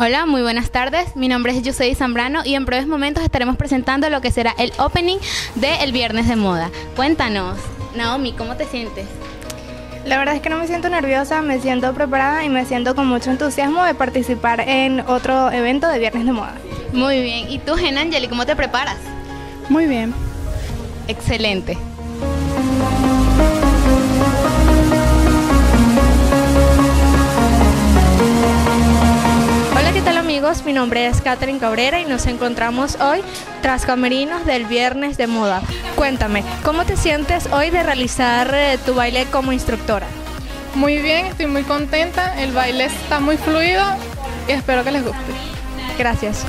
Hola, muy buenas tardes. Mi nombre es Yusei Zambrano y en breves momentos estaremos presentando lo que será el opening del Viernes de Moda. Cuéntanos, Naomi, ¿cómo te sientes? La verdad es que no me siento nerviosa, me siento preparada y me siento con mucho entusiasmo de participar en otro evento de Viernes de Moda. Muy bien. ¿Y tú, Genangeli, cómo te preparas? Muy bien. Excelente. Hola, ¿qué tal amigos? Mi nombre es Katherine Cabrera y nos encontramos hoy tras camerinos del Viernes de Moda. Cuéntame, ¿cómo te sientes hoy de realizar tu baile como instructora? Muy bien, estoy muy contenta. El baile está muy fluido y espero que les guste. Gracias.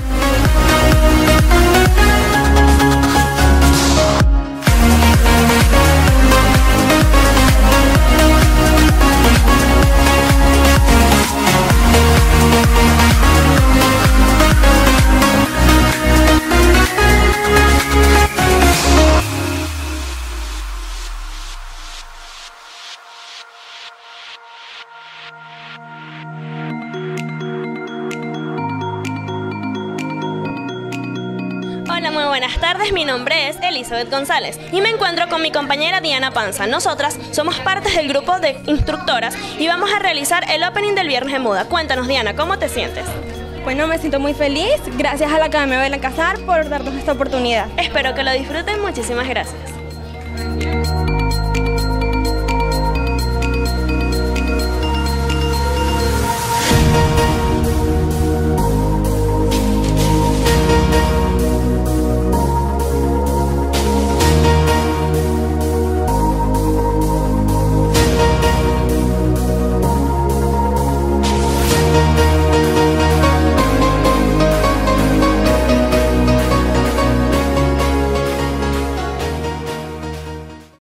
Hola, muy buenas tardes, mi nombre es Elizabeth González y me encuentro con mi compañera Diana Panza. Nosotras somos partes del grupo de instructoras y vamos a realizar el opening del Viernes de Moda. Cuéntanos, Diana, ¿cómo te sientes? Bueno, me siento muy feliz, gracias a la Academia Belén Casar por darnos esta oportunidad. Espero que lo disfruten, muchísimas gracias.